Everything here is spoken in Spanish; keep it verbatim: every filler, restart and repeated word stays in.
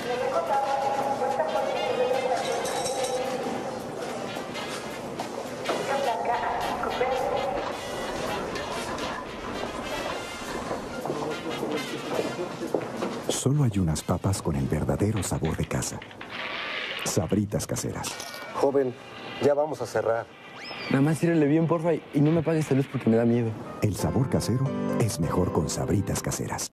Solo hay unas papas con el verdadero sabor de casa. Sabritas Caseras. Joven, ya vamos a cerrar. Nada más sírvele bien, porfa, y no me apagues la luz porque me da miedo. El sabor casero es mejor con Sabritas Caseras.